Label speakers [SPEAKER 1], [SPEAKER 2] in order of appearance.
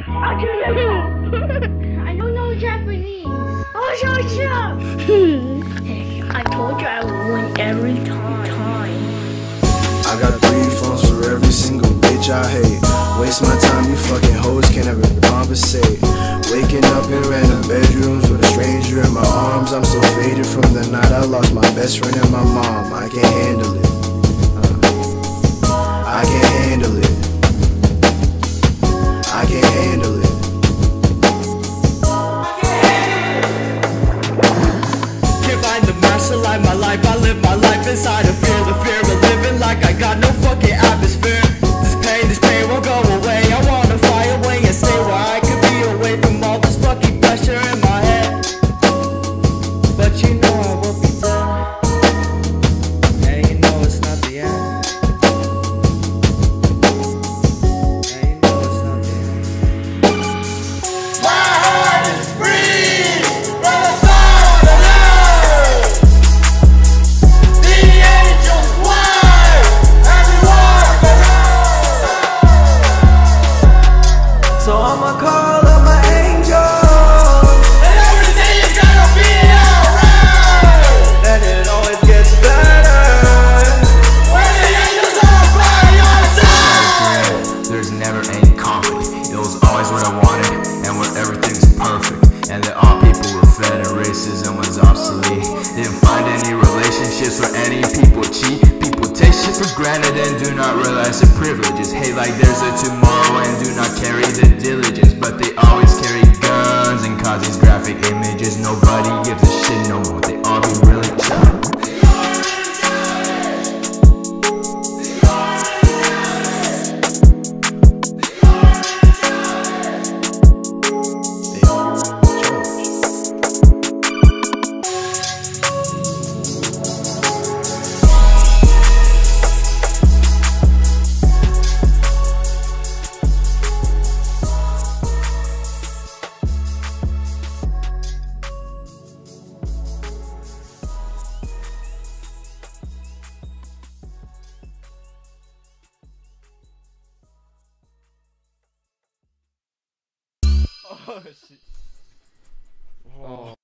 [SPEAKER 1] I don't know Japanese. Oh, shut. I told you I would win every time.
[SPEAKER 2] I got 3 phones for every single bitch I hate. Waste my time, you fucking hoes can't ever conversate. Waking up in random bedrooms with a stranger in my arms. I'm so faded from the night I lost my best friend and my mom. I can't handle it. I can't handle it. I can't handle it.
[SPEAKER 3] Can't find the master life, my life. I live my life inside of fear. The fear of living like I got no fucking atmosphere. This pain won't go away. I wanna fly away and stay where I could be, away from all this fucking pressure in my head. But you know I won't be dead. And you know it's not the end. And you know it's not the end.
[SPEAKER 4] My heart is free from the thought of love. The angels fly as we walk alone.
[SPEAKER 3] So I'ma call up my angel,
[SPEAKER 4] And everything's gonna be alright.
[SPEAKER 3] and it always gets better.
[SPEAKER 4] When the angels are by your side.
[SPEAKER 5] There's never any conflict. It was always what I wanted, and where everything's perfect, and that all people were fed and racism was obsolete. Didn't find any relationships where any people cheat. People take shit for granted and do not realize the privileges. Hate like there's a tomorrow and do not carry the diligence, but they always carry guns and cause these graphic images. Nobody gives a shit no more. They all be really child.
[SPEAKER 2] They all be charged.
[SPEAKER 3] Oh shit. Oh.